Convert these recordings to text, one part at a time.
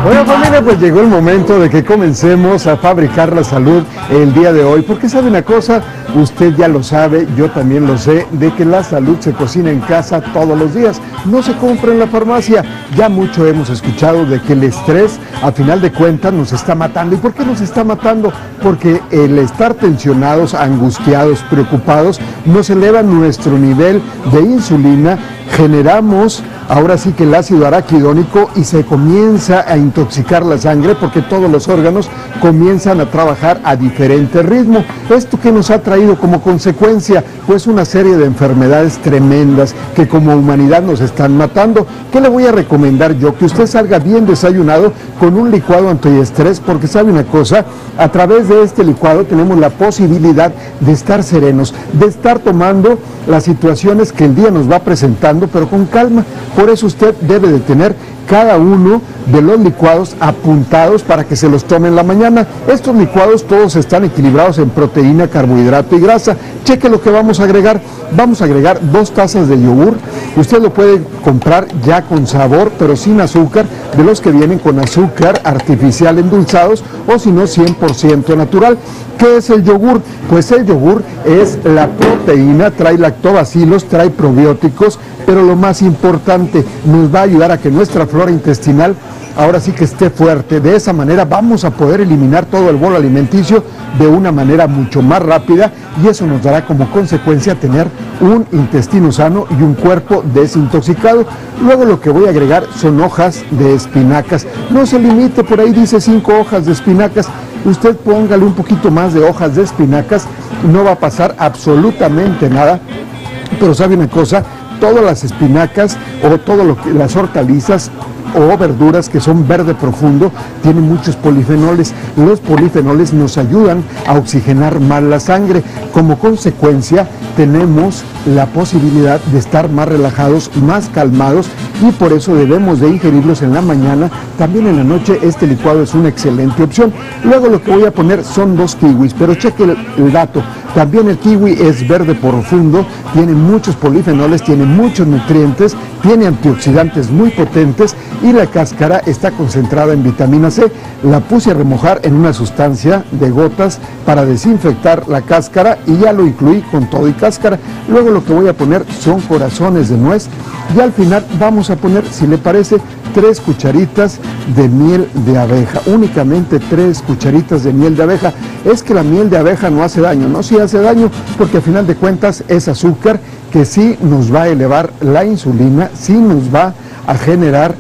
Bueno, familia, pues llegó el momento de que comencemos a fabricar la salud el día de hoy, porque sabe una cosa, usted ya lo sabe, yo también lo sé, de que la salud se cocina en casa todos los días, no se compra en la farmacia. Ya mucho hemos escuchado de que el estrés, a final de cuentas, nos está matando. ¿Y por qué nos está matando? Porque el estar tensionados, angustiados, preocupados, nos eleva nuestro nivel de insulina, generamos ahora sí que el ácido araquidónico y se comienza a intoxicar la sangre porque todos los órganos comienzan a trabajar a diferente ritmo. ¿Esto qué nos ha traído como consecuencia? Pues una serie de enfermedades tremendas que como humanidad nos están matando. ¿Qué le voy a recomendar yo? Que usted salga bien desayunado con un licuado antiestrés, porque sabe una cosa, a través de este licuado tenemos la posibilidad de estar serenos, de estar tomando las situaciones que el día nos va presentando, pero con calma. Por eso usted debe de tener cada uno de los licuados apuntados para que se los tome en la mañana. Estos licuados todos están equilibrados en proteína, carbohidrato y grasa. Cheque lo que vamos a agregar. Vamos a agregar 2 tazas de yogur. Usted lo puede comprar ya con sabor, pero sin azúcar, de los que vienen con azúcar artificial endulzados, o si no 100% natural. ¿Qué es el yogur? Pues el yogur es la proteína, trae lactobacilos, trae probióticos, pero lo más importante, nos va a ayudar a que nuestra flora intestinal ahora sí que esté fuerte. De esa manera vamos a poder eliminar todo el bolo alimenticio de una manera mucho más rápida, y eso nos dará como consecuencia tener un intestino sano y un cuerpo desintoxicado. Luego lo que voy a agregar son hojas de espinacas. No se limite, por ahí dice 5 hojas de espinacas. Usted póngale un poquito más de hojas de espinacas, no va a pasar absolutamente nada. Pero sabe una cosa, todas las espinacas o todo lo que las hortalizas o verduras que son verde profundo tienen muchos polifenoles. Los polifenoles nos ayudan a oxigenar más la sangre. Como consecuencia tenemos la posibilidad de estar más relajados, más calmados, y por eso debemos de ingerirlos en la mañana. También en la noche este licuado es una excelente opción. Luego lo que voy a poner son 2 kiwis, pero cheque el dato. También el kiwi es verde profundo, tiene muchos polifenoles, tiene muchos nutrientes, tiene antioxidantes muy potentes, y la cáscara está concentrada en vitamina C. La puse a remojar en una sustancia de gotas para desinfectar la cáscara y ya lo incluí con todo y cáscara. Luego lo que voy a poner son corazones de nuez, y al final vamos a poner, si le parece, 3 cucharitas de miel de abeja, únicamente 3 cucharitas de miel de abeja. Es que la miel de abeja no hace daño, no, sí hace daño, porque al final de cuentas es azúcar que sí nos va a elevar la insulina, sí nos va a generar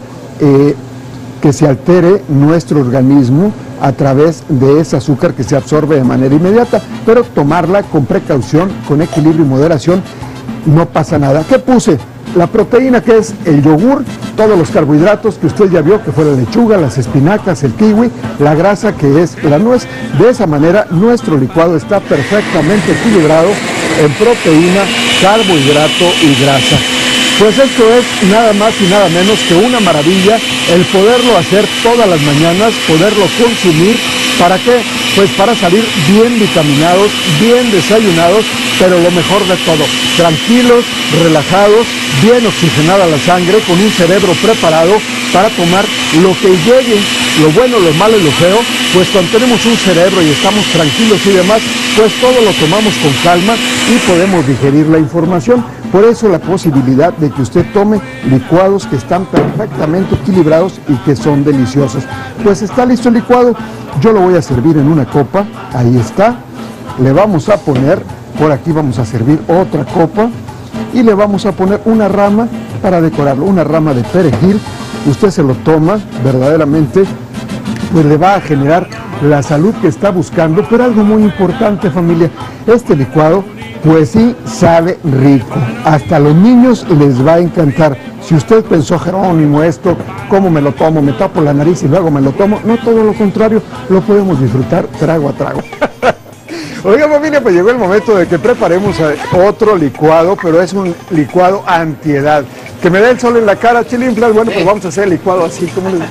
que se altere nuestro organismo a través de ese azúcar que se absorbe de manera inmediata, pero tomarla con precaución, con equilibrio y moderación, no pasa nada. ¿Qué puse? La proteína, que es el yogur, todos los carbohidratos que usted ya vio, que fue la lechuga, las espinacas, el kiwi, la grasa, que es la nuez. De esa manera nuestro licuado está perfectamente equilibrado en proteína, carbohidrato y grasa. Pues esto es nada más y nada menos que una maravilla el poderlo hacer todas las mañanas, poderlo consumir. ¿Para qué? Pues para salir bien vitaminados, bien desayunados, pero lo mejor de todo, tranquilos, relajados, bien oxigenada la sangre, con un cerebro preparado para tomar lo que llegue, lo bueno, lo malo y lo feo. Pues cuando tenemos un cerebro y estamos tranquilos y demás, pues todo lo tomamos con calma y podemos digerir la información. Por eso la posibilidad de que usted tome licuados que están perfectamente equilibrados y que son deliciosos. Pues está listo el licuado, yo lo voy a servir en una copa, ahí está. Le vamos a poner, por aquí vamos a servir otra copa, y le vamos a poner una rama para decorarlo, una rama de perejil. Usted se lo toma, verdaderamente, pues le va a generar la salud que está buscando. Pero algo muy importante, familia, este licuado pues sí sabe rico, hasta a los niños les va a encantar. Si usted pensó, Jerónimo, esto, ¿cómo me lo tomo? Me tapo la nariz y luego me lo tomo. No, todo lo contrario, lo podemos disfrutar trago a trago. Oiga, familia, pues llegó el momento de que preparemos otro licuado, pero es un licuado antiedad. Que me dé el sol en la cara, Chilinflas. Bueno, pues vamos a hacer el licuado así como les...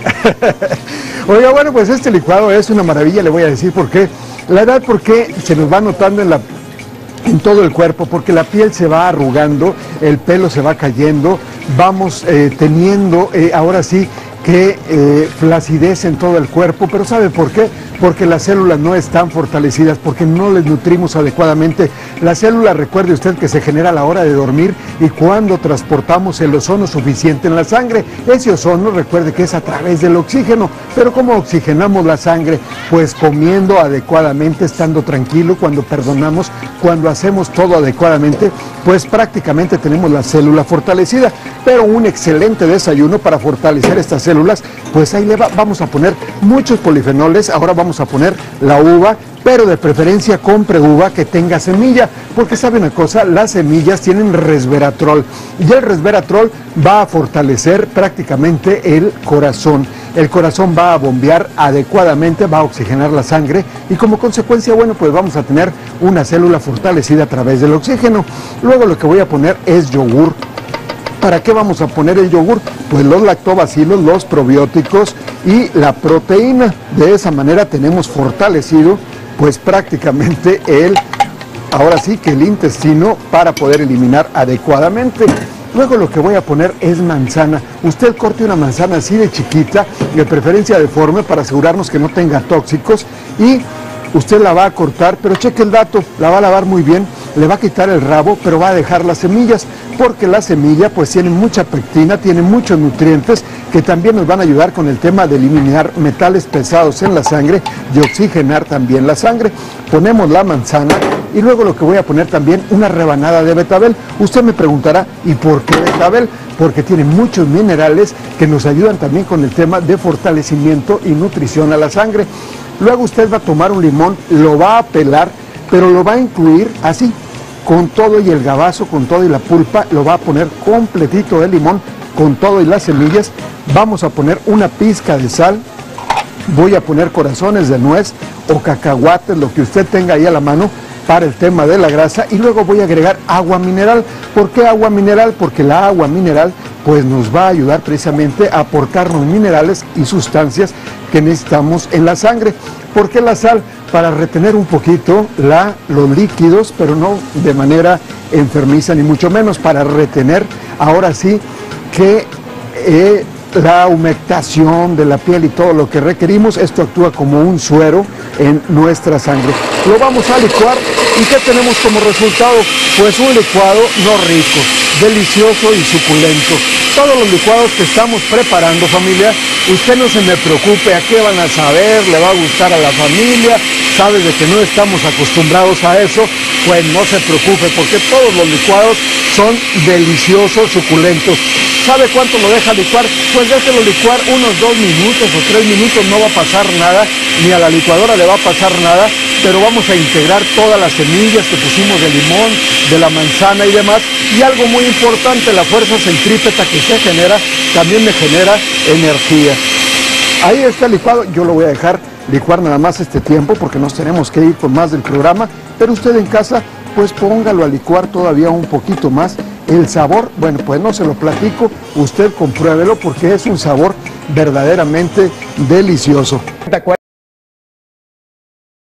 Oiga, bueno, pues este licuado es una maravilla, le voy a decir por qué. La edad, porque se nos va notando en todo el cuerpo, porque la piel se va arrugando, el pelo se va cayendo, vamos teniendo ahora sí que flacidez en todo el cuerpo, pero ¿sabe por qué? Porque las células no están fortalecidas, porque no les nutrimos adecuadamente. La célula, recuerde usted, que se genera a la hora de dormir y cuando transportamos el ozono suficiente en la sangre. Ese ozono, recuerde que es a través del oxígeno. Pero ¿cómo oxigenamos la sangre? Pues comiendo adecuadamente, estando tranquilo, cuando perdonamos, cuando hacemos todo adecuadamente, pues prácticamente tenemos la célula fortalecida. Pero un excelente desayuno para fortalecer estas células, pues ahí vamos a poner muchos polifenoles. Ahora vamos a poner la uva, pero de preferencia compre uva que tenga semilla, porque sabe una cosa, las semillas tienen resveratrol y el resveratrol va a fortalecer prácticamente el corazón. El corazón va a bombear adecuadamente, va a oxigenar la sangre y como consecuencia, bueno, pues vamos a tener una célula fortalecida a través del oxígeno. Luego lo que voy a poner es yogur. ¿Para qué vamos a poner el yogur? Pues los lactobacilos, los probióticos y la proteína. De esa manera tenemos fortalecido pues prácticamente ahora sí que el intestino para poder eliminar adecuadamente. Luego lo que voy a poner es manzana. Usted corte una manzana así de chiquita, de preferencia deforme, para asegurarnos que no tenga tóxicos, y usted la va a cortar, pero cheque el dato, la va a lavar muy bien, le va a quitar el rabo, pero va a dejar las semillas, porque la semilla pues tiene mucha pectina, tiene muchos nutrientes que también nos van a ayudar con el tema de eliminar metales pesados en la sangre y oxigenar también la sangre. Ponemos la manzana y luego lo que voy a poner también, una rebanada de betabel. Usted me preguntará, ¿y por qué betabel? Porque tiene muchos minerales que nos ayudan también con el tema de fortalecimiento y nutrición a la sangre. Luego usted va a tomar un limón, lo va a pelar, pero lo va a incluir así, con todo y el gabazo, con todo y la pulpa, lo va a poner completito el limón, con todo y las semillas. Vamos a poner una pizca de sal, voy a poner corazones de nuez o cacahuates, lo que usted tenga ahí a la mano para el tema de la grasa, y luego voy a agregar agua mineral. ¿Por qué agua mineral? Porque la agua mineral pues nos va a ayudar precisamente a aportarnos minerales y sustancias que necesitamos en la sangre. ¿Por qué la sal? Para retener un poquito los líquidos, pero no de manera enfermiza ni mucho menos, para retener ahora sí que la humectación de la piel y todo lo que requerimos. Esto actúa como un suero en nuestra sangre. Lo vamos a licuar y ¿qué tenemos como resultado? Pues un licuado no rico, delicioso y suculento. Todos los licuados que estamos preparando, familia, usted no se me preocupe, ¿a qué van a saber? ¿Le va a gustar a la familia? ¿Sabe de que no estamos acostumbrados a eso? Pues no se preocupe, porque todos los licuados son deliciosos, suculentos. ¿Sabe cuánto lo deja licuar? Pues déjelo licuar unos 2 minutos o 3 minutos, no va a pasar nada, ni a la licuadora le va a pasar nada, pero vamos a integrar todas las semillas que pusimos de limón, de la manzana y demás. Y algo muy importante, la fuerza centrípeta que se genera, también me genera energía. Ahí está el licuado, yo lo voy a dejar licuar nada más este tiempo porque nos tenemos que ir con más del programa, pero usted en casa pues póngalo a licuar todavía un poquito más. El sabor, bueno, pues no se lo platico, usted compruébelo porque es un sabor verdaderamente delicioso.